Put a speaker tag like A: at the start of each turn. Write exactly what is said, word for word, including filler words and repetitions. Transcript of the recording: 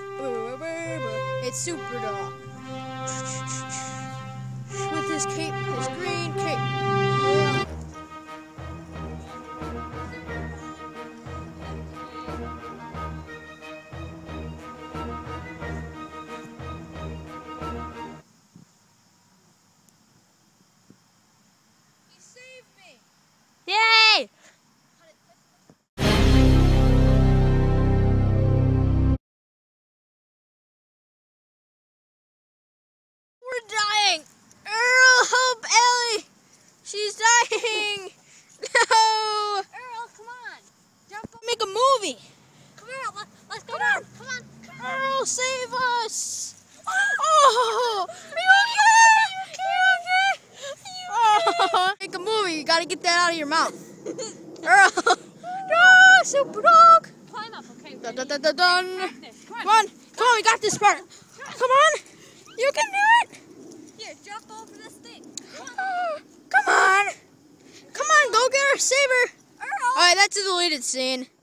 A: It's Superdog. With his cape, his green cape. He saved me!
B: Yay!
A: We're dying! Earl, help Ellie! She's dying! No!
B: Earl, come on! Jump up.
A: Make a movie!
B: Come here, let, let's go down. Come on.
A: Earl, save us! Oh! Are you okay? Are you okay? Oh. Make a movie, you gotta get that out of your mouth. Earl! No! Superdog!
B: Climb up, okay?
A: Dun, dun, dun, dun, dun.
B: Practice. Come on.
A: Come on, come on, we got this part. Come on! You can do it!
B: Here, jump over this thing. Come on.
A: Oh, come on! Come on, go get her, save her!
B: Earl!
A: Alright, that's a deleted scene.